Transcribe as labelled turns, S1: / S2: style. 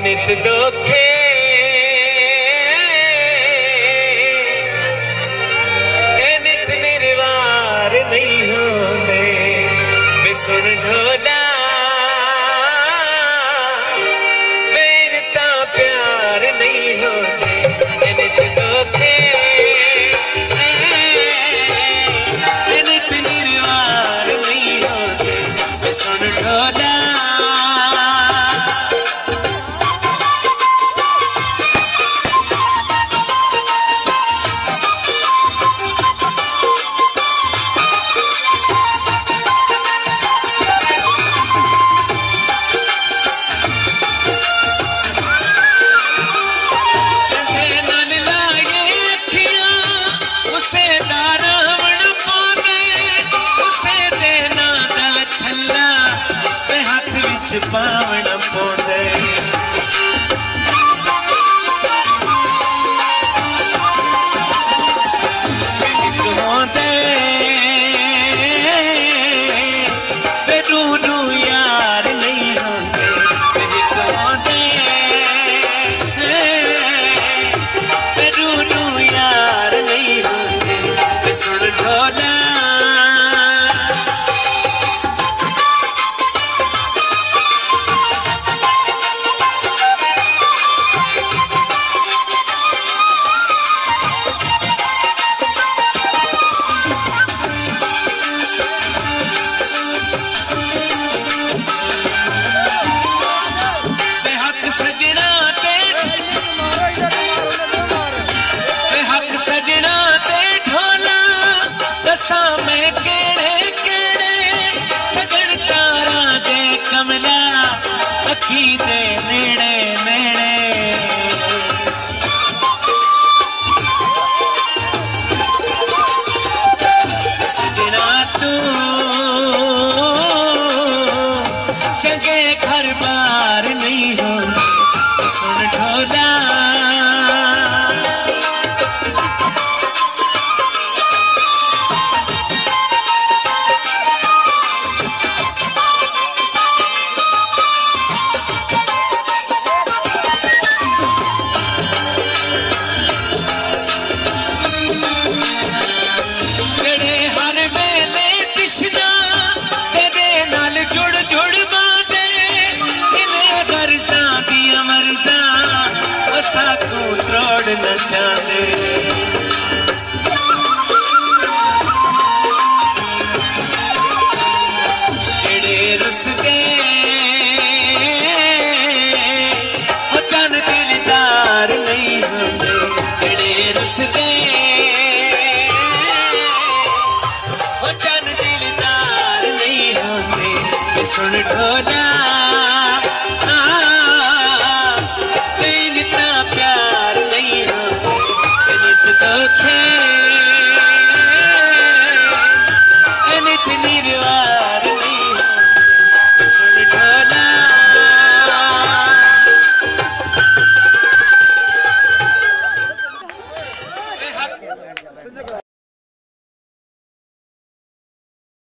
S1: नित दोखे नित निर्वार नहीं होंदे वे सुन ढोला बेनता प्यार नहीं होंदे नित दोखे नित निर्वार नहीं होंदे वे सुन ढोला पावण पोंदे होंदे बेरूनू यार नहीं होंदे होंदे बेरूनू यार नहीं होंदे सुन ढोला सजना ते ढोला दसा में केड़े केड़े सजन तारा दे कमला अखी दे नेड़े नेड़े सजना तू चंगे घर बार नहीं हो सुन ढोला साकू त्रोड़ न चांदे एड़े रुस गए हो चन दिलदार नहीं होंदे एड़े रुस गए हो चन दिलदार नहीं होंदे सुन ढोला नित निर्वार